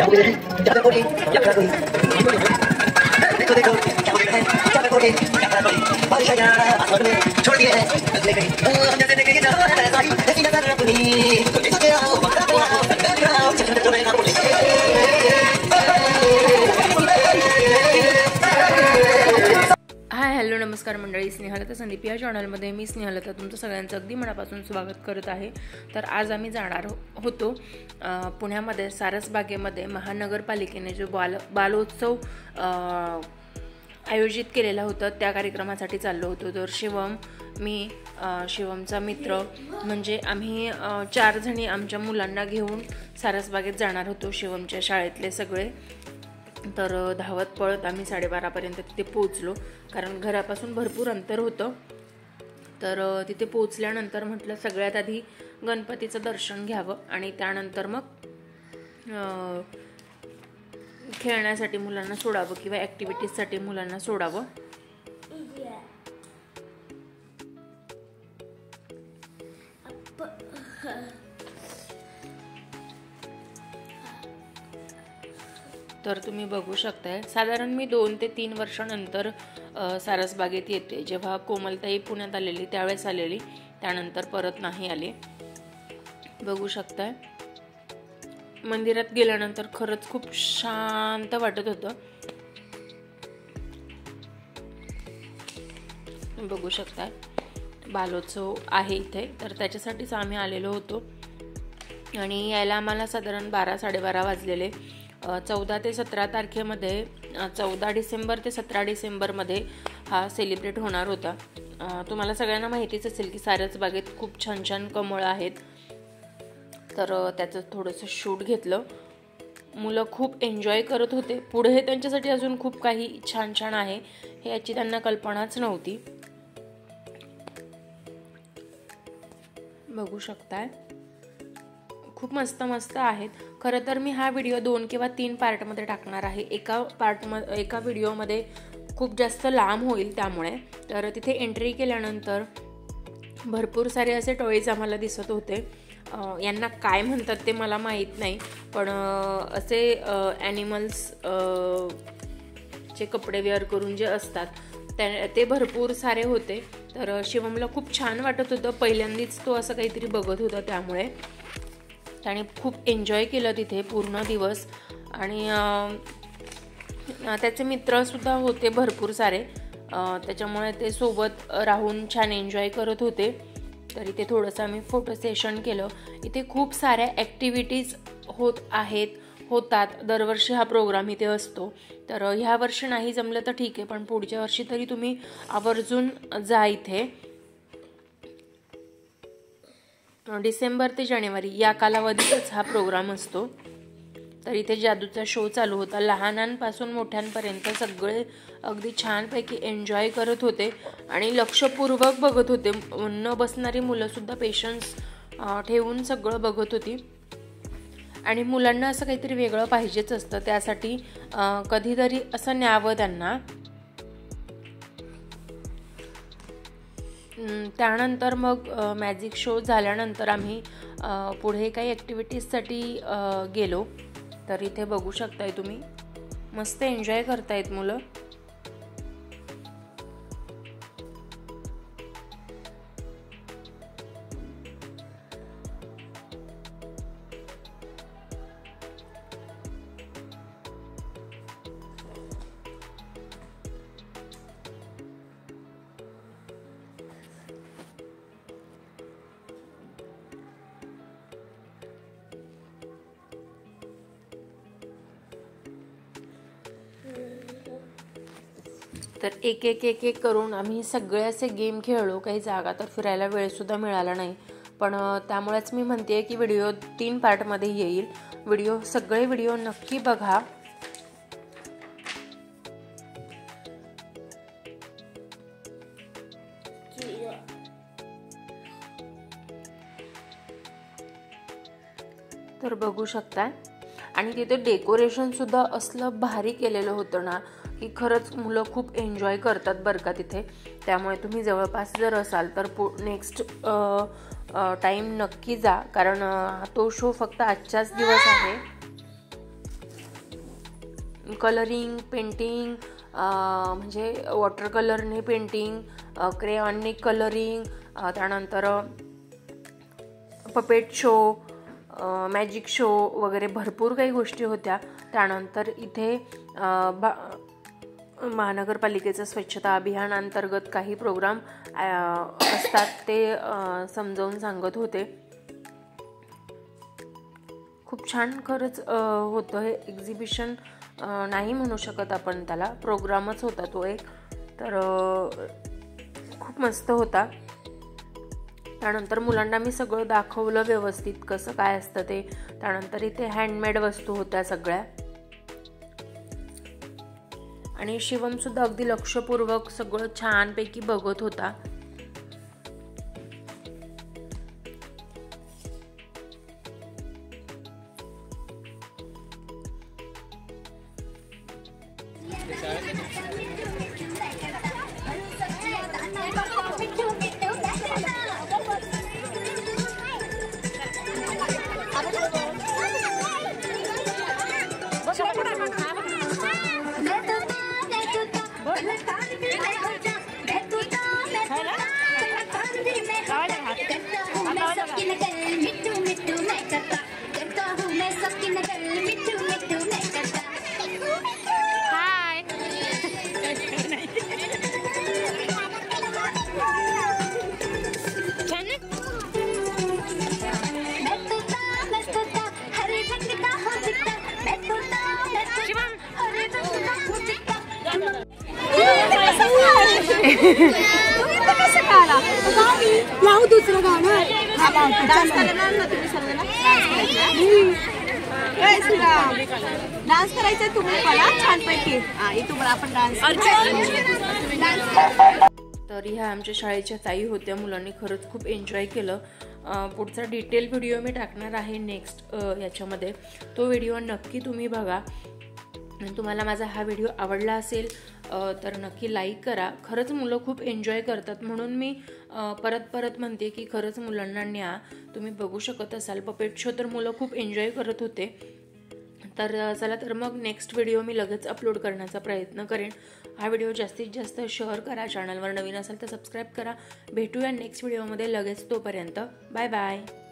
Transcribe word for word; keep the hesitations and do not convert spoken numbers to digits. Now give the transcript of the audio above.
Hi hello नमस्कार मंडळी, स्नेहलता संदीप या चॅनलमध्ये मी स्नेहलता तुमचं सगळ्यांचं अगदी मनापासून स्वागत करत आहे. तर आज आम्ही जाणार होतो पुण्यामध्ये सारसबागेमध्ये महानगरपालिकेने जो बाल बालोत्सव आयोजित केलेला होता त्या कार्यक्रमासाठी चाललो होतो. तर शिवम, मी, शिवमचा मित्र म्हणजे आम्ही चार जणी आमच्या मुलांना घेऊन सारसबागेत जाणार होतो, शिवमच्या शाळेतले सगळे. तर धावत पळत आम्ही साडेबारापर्यंत तिथे पोचलो, कारण घरापासून भरपूर अंतर होतं. तर तिथे पोचल्यानंतर म्हटलं सगळ्यात आधी गणपतीचं दर्शन घ्यावं आणि त्यानंतर मग खेळण्यासाठी मुलांना सोडावं किंवा ॲक्टिव्हिटीजसाठी मुलांना सोडावं. तर तुम्ही बघू शकताय, साधारण मी दोन ते तीन वर्षानंतर सारसबागेत येते. जेव्हा कोमलताई पुण्यात आलेली त्यावेळेस आलेली, त्यानंतर परत नाही आले. बघू शकताय, मंदिरात गेल्यानंतर खरंच खूप शांत वाटत होतं. बघू शकताय बालोत्सव आहे इथे, तर त्याच्यासाठीच आम्ही आलेलो होतो. आणि यायला आम्हाला साधारण बारा साडेबारा वाजलेले. चौदा ते सतरा तारखेमध्ये चौदा डिसेंबर ते सतरा डिसेंबरमध्ये हा सेलिब्रेट होणार होता. तुम्हाला सगळ्यांना माहितीच असेल की सारसबागेत खूप छान छान कमळं आहेत. तर त्याचं थोडंसं शूट घेतलं. मुलं खूप एन्जॉय करत होते. पुढे त्यांच्यासाठी अजून खूप काही छान छान आहे हे याची त्यांना कल्पनाच नव्हती. बघू शकताय, खूप मस्त मस्त आहेत. खरं तर मी हा व्हिडिओ दोन किंवा तीन पार्टमध्ये टाकणार आहे. एका पार्ट म एका व्हिडिओमध्ये खूप जास्त लांब होईल त्यामुळे. तर तिथे एंट्री केल्यानंतर भरपूर सारे असे टॉईज आम्हाला दिसत होते. यांना काय म्हणतात ते मला माहीत नाही, पण असे ॲनिमल्स चे कपडे वेअर करून जे असतात त्या ते भरपूर सारे होते. तर शिवमला खूप छान वाटत होतं. पहिल्यांदाच तो असं काहीतरी बघत होता, त्यामुळे त्याने खूप एन्जॉय केलं तिथे पूर्ण दिवस. आणि त्याचे मित्रसुद्धा होते भरपूर सारे, त्याच्यामुळे ते सोबत राहून छान एन्जॉय करत होते. तर इथे थोडंसं आम्ही फोटो सेशन केलं. इथे खूप साऱ्या ॲक्टिव्हिटीज होत आहेत होतात दरवर्षी हा प्रोग्राम इथे असतो. तर ह्या वर्षी नाही जमलं तर ठीक आहे, पण पुढच्या वर्षी तरी तुम्ही आवर्जून जा इथे. डिसेंबर ते जानेवारी या कालावधीतच हा प्रोग्राम असतो. तर इथे जादूचा शो चालू होता. लहानांपासून मोठ्यांपर्यंत सगळे अगदी छानपैकी एन्जॉय करत होते आणि लक्षपूर्वक बघत होते. न बसणारी मुलंसुद्धा पेशन्स ठेवून सगळं बघत होती. आणि मुलांना असं काहीतरी वेगळं पाहिजेच असतं, त्यासाठी कधीतरी असं न्यावं त्यांना. त्यानंतर मग मॅजिक शो झाल्यानंतर आम्ही पुढे काही ॲक्टिव्हिटीजसाठी गेलो. तर इथे बघू शकताय तुम्ही, मस्त एन्जॉय करतायत मुलं. तर एक एक एक एक करून आम्ही सगळे असे गेम खेळलो. काही जागा तर फिरायला वेळसुद्धा मिळाला नाही, पण त्यामुळेच मी म्हणते की व्हिडिओ तीन पार्टमध्ये येईल. व्हिडिओ सगळे व्हिडिओ नक्की बघा. तर बघू शकता, आणि तिथे डेकोरेशन सुद्धा असलं भारी केलेलं होतं ना की खरंच मुलं खूप एन्जॉय करतात बरं का तिथे. त्यामुळे तुम्ही जवळपास जर असाल तर पु नेक्स्ट टाईम नक्की जा, कारण तो शो फक्त आजच्याच दिवस आहे. कलरिंग, पेंटिंग, म्हणजे वॉटर कलरने पेंटिंग, क्रेयॉनने कलरिंग, त्यानंतर पपेट शो, मॅजिक शो वगैरे भरपूर काही गोष्टी होत्या. त्यानंतर इथे बा महानगरपालिकेचं स्वच्छता अभियान अंतर्गत काही प्रोग्राम असतात ते समजावून सांगत होते. खूप छान खरंच होतं हे एक्झिबिशन, नाही म्हणू शकत आपण त्याला, प्रोग्रामच होता तो एक. तर खूप मस्त होता. त्यानंतर मुलांना मी सगळं दाखवलं व्यवस्थित कसं काय असतं ते. त्यानंतर इथे हँडमेड वस्तू होत्या सगळ्या, आणि शिवम सुद्धा अगदी लक्षपूर्वक सगळं छानपैकी बघत होता. लावू दुसरं गाणं. डान्स करणार ना तुम्ही सर्वांना? डान्स करायचा तुम्ही मला छानपैकी. तुम्हाला आपण डान्स. तर ह्या आमच्या शाळेच्या ताई होत्या. मुलांनी खरंच खूप एन्जॉय केलं. पुढचा डिटेल व्हिडिओ मी टाकणार आहे नेक्स्ट याच्यामध्ये. तो व्हिडिओ नक्की तुम्ही बघा. आणि तुम्हाला माझा हा व्हिडिओ आवडला असेल तर नक्की लाईक करा. खरंच मुलं खूप एन्जॉय करतात, म्हणून मी परत परत म्हणते की खरंच मुलांना न्या. तुम्ही बघू शकत असाल पपेट शो तर मुलं खूप एन्जॉय करत होते. तर चला तर मग नेक्स्ट व्हिडिओ मी लगेच अपलोड करण्याचा प्रयत्न करेन. हा व्हिडिओ जास्तीत जास्त शेअर करा. चॅनलवर नवीन असाल तर सबस्क्राईब करा. भेटूया नेक्स्ट व्हिडिओमध्ये लगेच. तोपर्यंत बाय बाय.